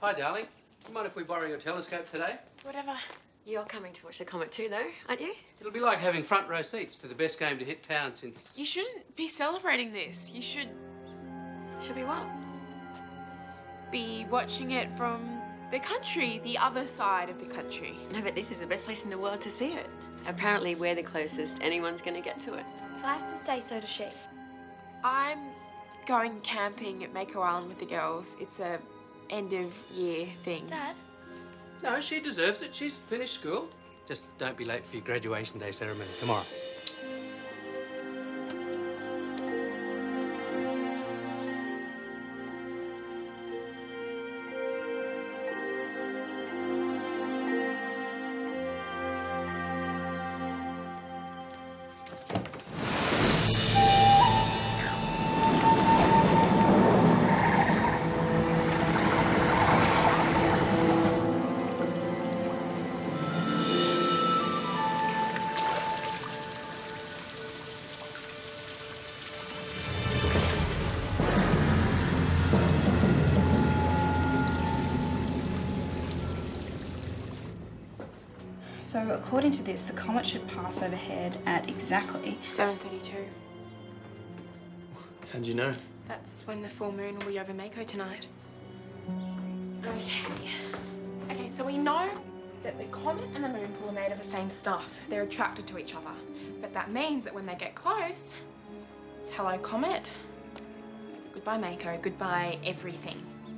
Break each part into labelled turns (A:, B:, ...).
A: Hi, darling. Do you mind if we borrow your telescope today?
B: Whatever.
C: You're coming to watch the comet too, though, aren't you?
A: It'll be like having front row seats to the best game to hit town since...
B: You shouldn't be celebrating this. You should
C: Should be what?
B: be watching it from the country, the other side of the country.
C: No, but this is the best place in the world to see it. Apparently, we're the closest anyone's going to get to it.
D: If I have to stay, so does she.
B: I'm going camping at Mako Island with the girls. It's a end-of-year thing.
D: Dad?
A: No, she deserves it. She's finished school. Just don't be late for your graduation day ceremony tomorrow.
E: So according to this, the comet should pass overhead at exactly...
B: 7:32.
F: How'd you know?
B: That's when the full moon will be over Mako tonight. Okay, so we know that the comet and the moon pool are made of the same stuff. They're attracted to each other. But that means that when they get close, it's hello, comet. Goodbye, Mako. Goodbye, everything.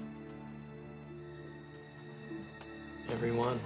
F: Everyone.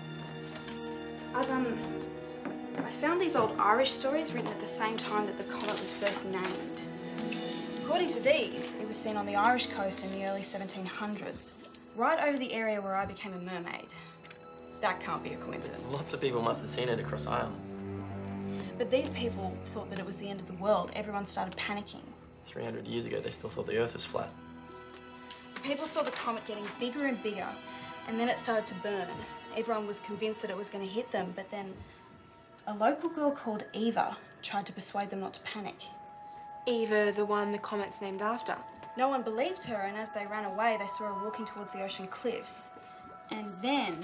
E: I found these old Irish stories written at the same time that the comet was first named. According to these, it was seen on the Irish coast in the early 1700s, right over the area where I became a mermaid. That can't be a coincidence.
F: Lots of people must have seen it across Ireland.
E: But these people thought that it was the end of the world. Everyone started panicking.
F: 300 years ago, they still thought the Earth was flat.
E: People saw the comet getting bigger and bigger, and then it started to burn. Everyone was convinced that it was going to hit them, but then a local girl called Eva tried to persuade them not to panic.
B: Eva, the one the comet's named after.
E: No one believed her, and as they ran away, they saw her walking towards the ocean cliffs. And then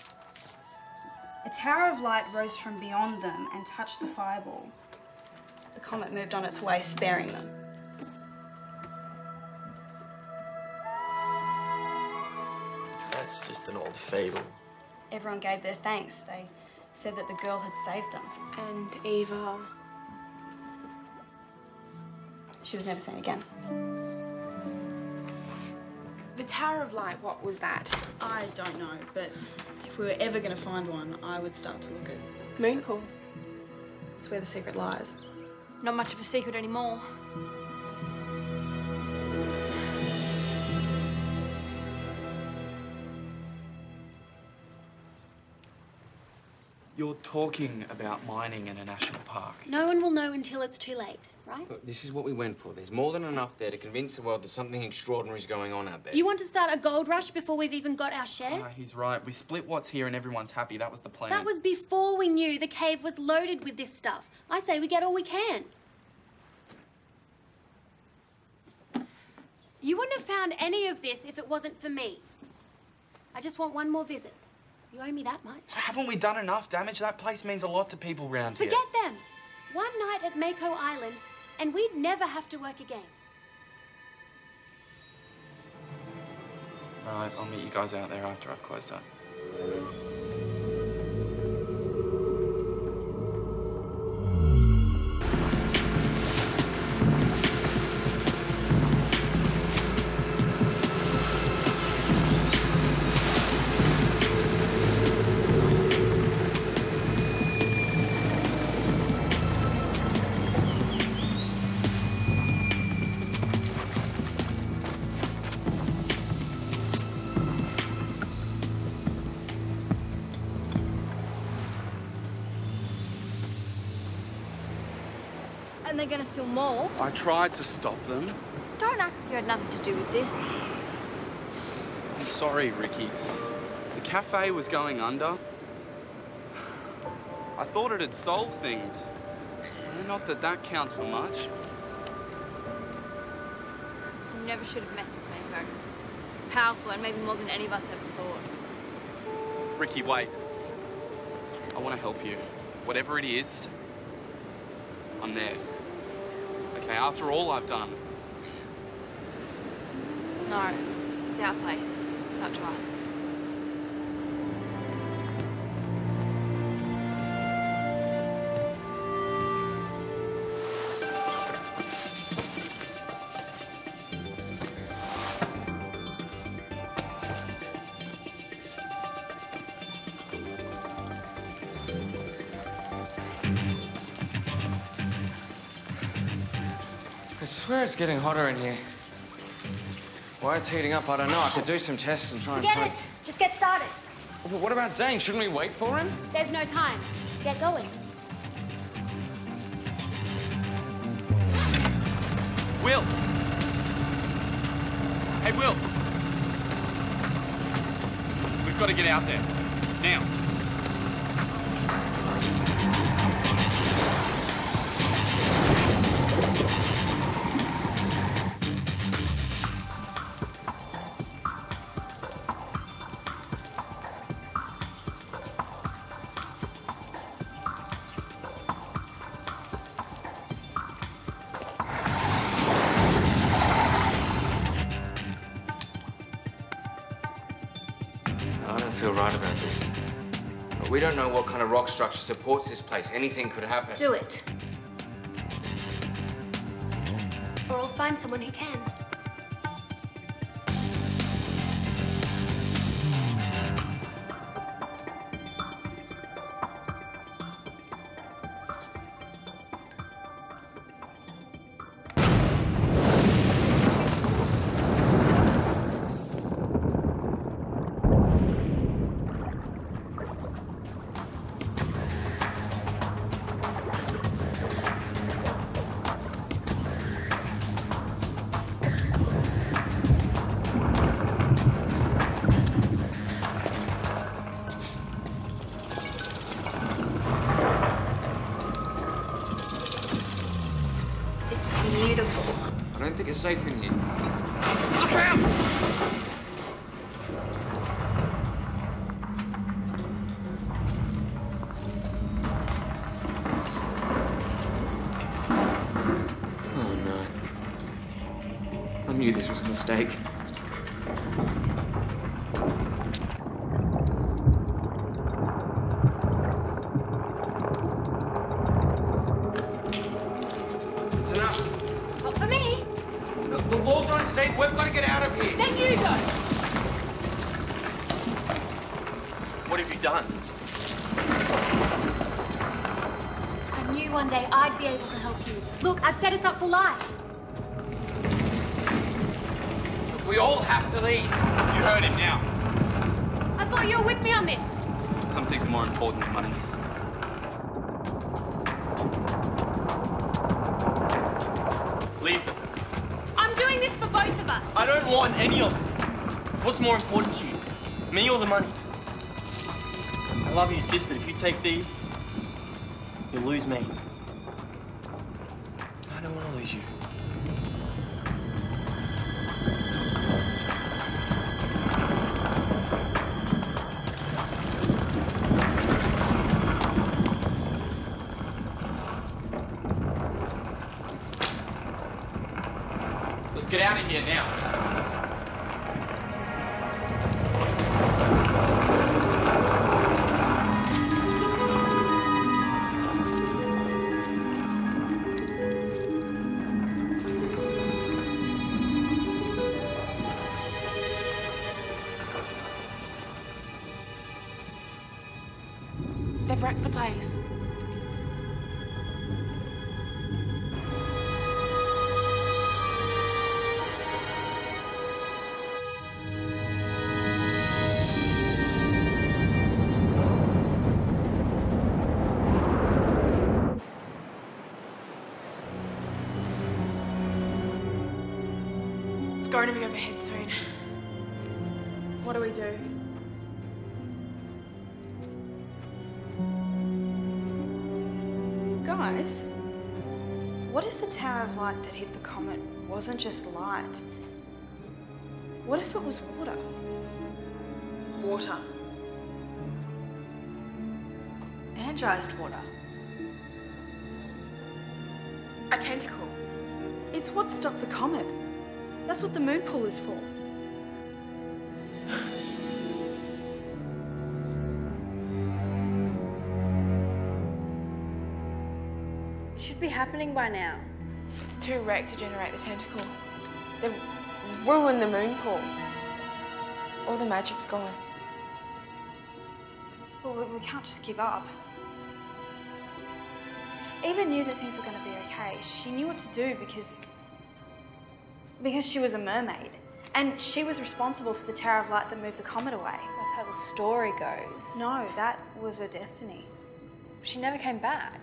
E: a tower of light rose from beyond them and touched the fireball. The comet moved on its way, sparing them.
F: That's just an old fable.
E: Everyone gave their thanks. They said that the girl had saved them.
B: And Eva...
E: She was never seen again.
B: The Tower of Light, what was that?
E: I don't know, but if we were ever going to find one, I would start to look at...
B: Moon pool.
E: It's where the secret lies.
D: Not much of a secret anymore.
G: You're talking about mining in a national park.
D: No one will know until it's too late, right?
H: Look, this is what we went for. There's more than enough there to convince the world that something extraordinary is going on out there.
D: You want to start a gold rush before we've even got our share?
G: He's right. We split what's here and everyone's happy. That was the plan.
D: That was before we knew the cave was loaded with this stuff. I say we get all we can. You wouldn't have found any of this if it wasn't for me. I just want one more visit. You owe me that much.
G: Haven't we done enough damage? That place means a lot to people around here.
D: Forget them. One night at Mako Island, and we'd never have to work again.
G: All right, I'll meet you guys out there after I've closed up.
D: And they're gonna steal more.
G: I tried to stop them.
D: Don't act like you had nothing to do with this.
G: I'm sorry, Ricky. The cafe was going under. I thought it'd solve things. Not that that counts for much.
D: You never should have messed with Mako. It's
I: powerful and maybe more than any of us ever thought.
G: Ricky, wait. I want to help you. Whatever it is, I'm there. Okay, after all I've done.
I: No, it's our place. It's up to us.
H: I swear it's getting hotter in here. Why it's heating up, I don't know. I could do some tests and try and
D: Forget
H: find...
D: it. Just get started.
H: But what about Zane? Shouldn't we wait for him?
D: There's no time. Get going.
G: Will! Hey, Will! We've got to get out there. Now.
H: I don't feel right about this. But we don't know what kind of rock structure supports this place. Anything could happen.
D: Do it. Or I'll find someone who can.
B: Beautiful.
H: I don't think it's safe in here.
G: Look out!
H: Oh, no. I knew this was a mistake. It's enough.
D: Not for me.
H: The walls are unstable. We've got to get out of here.
D: Then you go.
F: What have you done?
D: I knew one day I'd be able to help you. Look, I've set us up for life.
G: We all have to leave. You heard him now.
D: I thought you were with me on this.
G: Something's more important than money.
F: Leave them.
D: I'm doing this for both of us.
F: I don't want any of it. What's more important to you? Me or the money? I love you, sis, but if you take these, you'll lose me. I don't want to lose you.
G: Let's get out of here now.
B: They've wrecked the place. It's going to be overhead soon. What do we do?
E: Guys, what if the Tower of Light that hit the comet wasn't just light? What What if it was water?
B: Water.
I: Energized water.
B: A tentacle.
E: It's what stopped the comet. That's what the moon pool is for.
I: It should be happening by now.
B: It's too wrecked to generate the tentacle. They've ruined the moon pool. All the magic's gone.
E: Well, we can't just give up. Eva knew that things were going to be okay. She knew what to do because she was a mermaid. And she was responsible for the Tower of Light that moved the comet away.
I: That's how the story goes.
E: No, that was her destiny.
I: She never came back.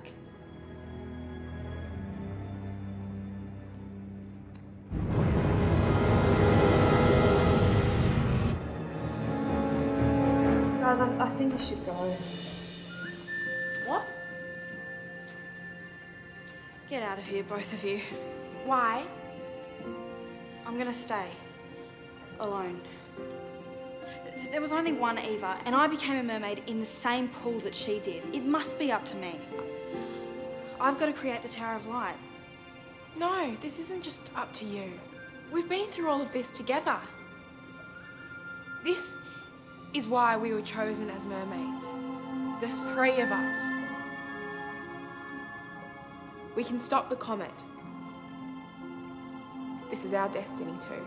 E: Guys, I think we should go.
I: What?
E: Get out of here, both of you.
B: Why?
E: I'm gonna stay. Alone. There was only one Eva, and I became a mermaid in the same pool that she did. It must be up to me. I've got to create the Tower of Light.
B: No, this isn't just up to you. We've been through all of this together. This is why we were chosen as mermaids. The three of us. We can stop the comet. This is our destiny too.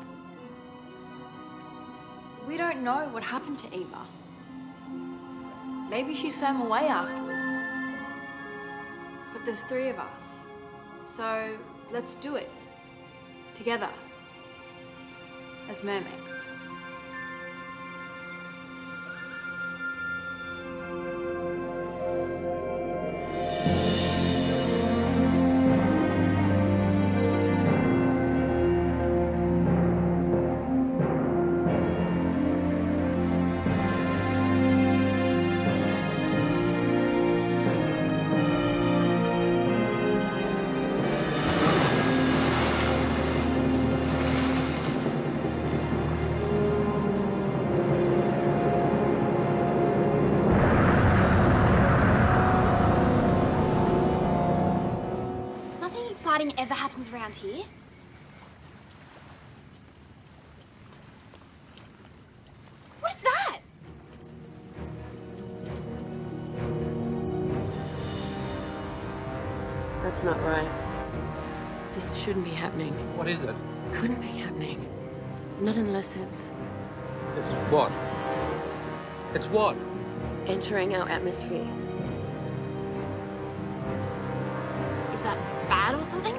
I: We don't know what happened to Eva. Maybe she swam away afterwards. But there's three of us. So let's do it. Together. As mermaids.
D: Exciting ever happens around here? What's that?
C: That's not right. This shouldn't be happening.
A: What is it?
C: Couldn't be happening. Not unless it's
A: It's what? It's what?
C: entering our atmosphere.
D: Is that bad or something?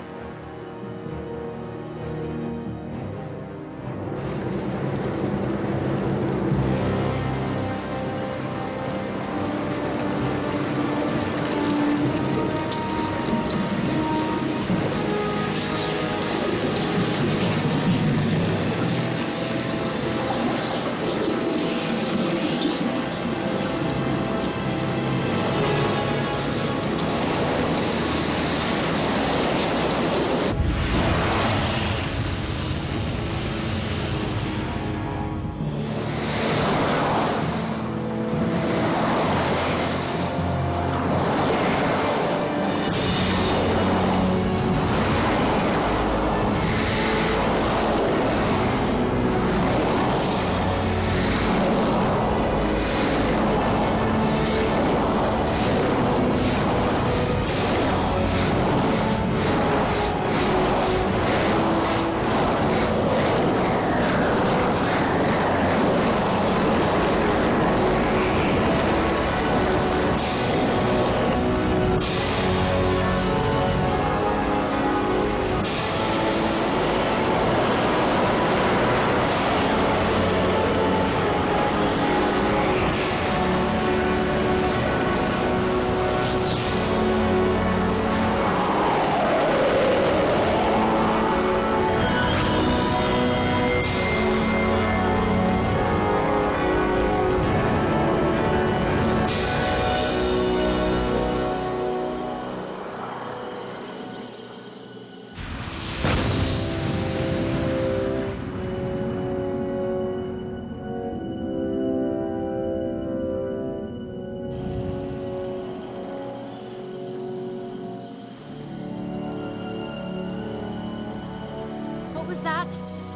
D: that?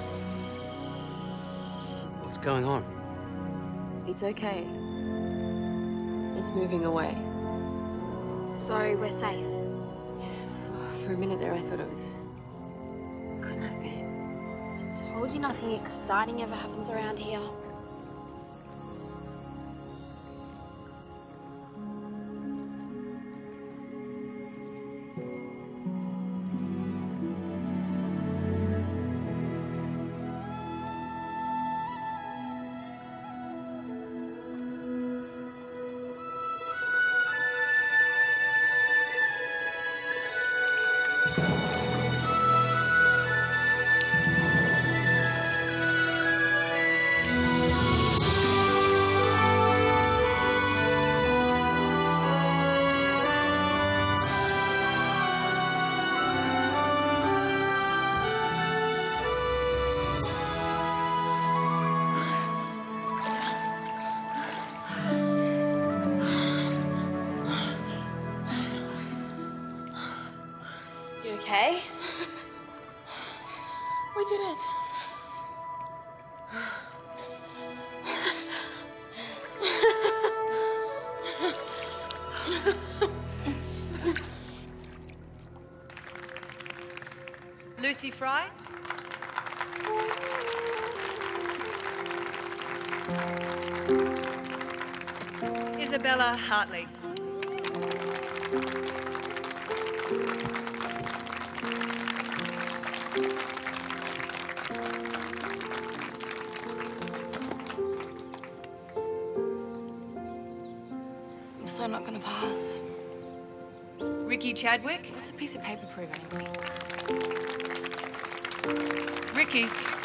A: What's going on?
C: It's okay. It's moving away.
D: So we're safe.
C: For a minute there, I thought it was... couldn't have been.
D: Told you nothing exciting ever happens around here.
B: You okay? We did it.
J: Lucy Fry? Isabella Hartley.
B: I'm so not gonna pass.
J: Ricky Chadwick?
B: What's a piece of paper prove anyway?
J: Ricky.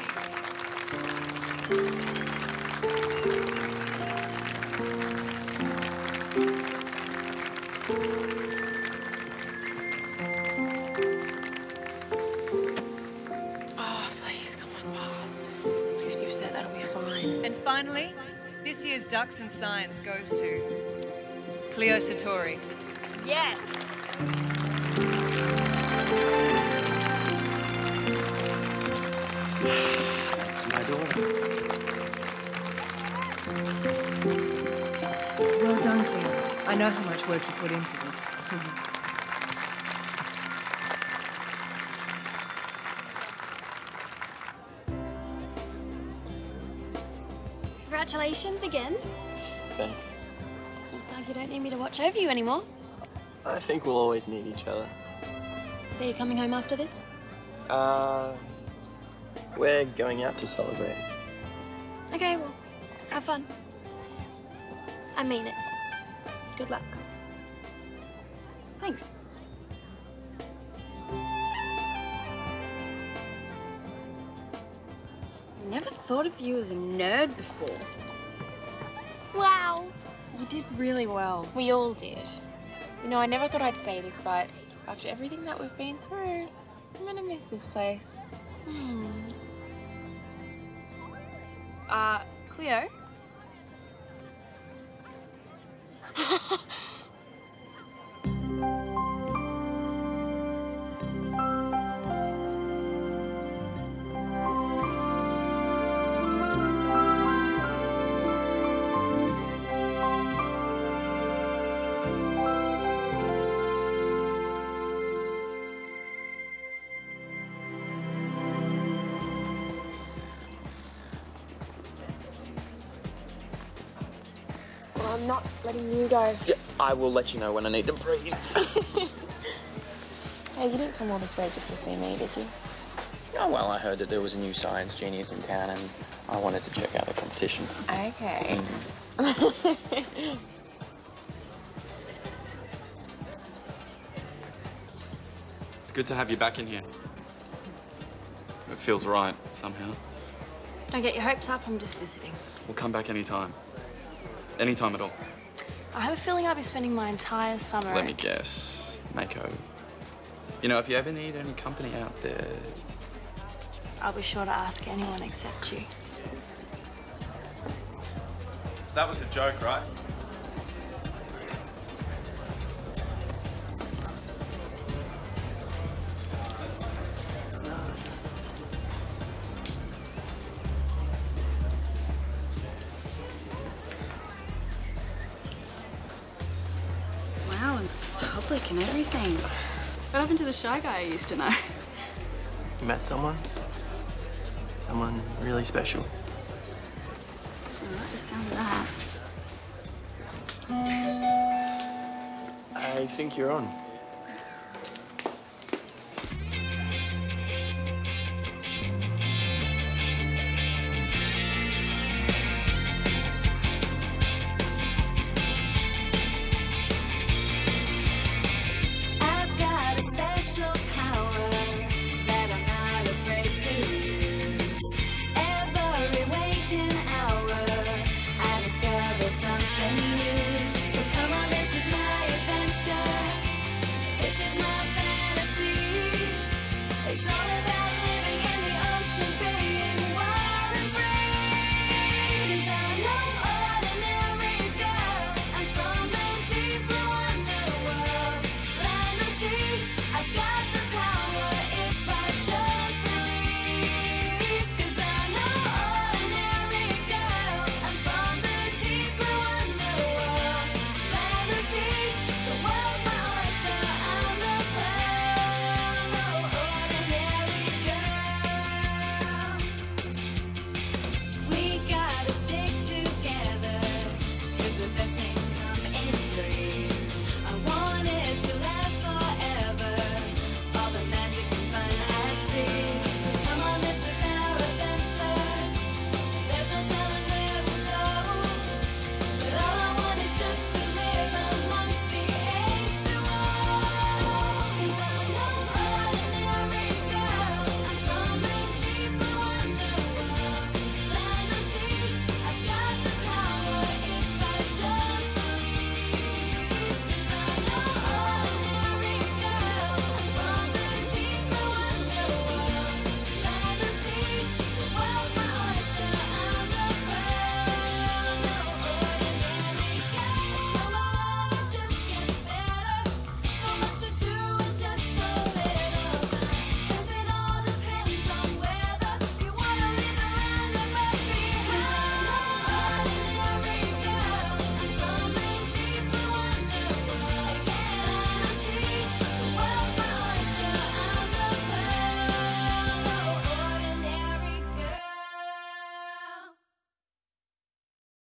B: Oh, please, come on, pass. 50%, that'll be fine.
J: And finally, this year's Ducks in Science goes to Cleo Satori.
D: Yes!
A: That's my daughter.
J: Well done, Cleo. I know how much work you put into this.
D: Congratulations again.
F: Thanks.
D: Looks like you don't need me to watch over you anymore.
F: I think we'll always need each other.
D: So you're coming home after this?
F: We're going out to celebrate.
D: Okay, well, have fun. I mean it. Good luck.
B: Thanks.
I: Never thought of you as a nerd before.
B: Wow.
E: You did really well.
B: We all did. You know, I never thought I'd say this, but after everything that we've been through, I'm gonna miss this place.
I: Cleo?
B: Well, I'm not letting you go.
F: Yeah, I will let you know when I need to breathe.
B: Hey, you didn't come all this way just to see me, did you?
F: Oh, well, I heard that there was a new science genius in town and I wanted to check out the competition.
B: Okay.
G: It's good to have you back in here. It feels right, somehow.
I: Don't get your hopes up, I'm just visiting.
G: We'll come back anytime. Anytime at all.
I: I have a feeling I'll be spending my entire summer...
G: Let me guess. Mako. You know, if you ever need any company out there...
I: I'll be sure to ask anyone except you.
G: That was a joke, right?
E: public and everything. What happened to the shy guy I used to know?
F: You met someone? Someone really special?
E: I like the sound of that.
F: I think you're on.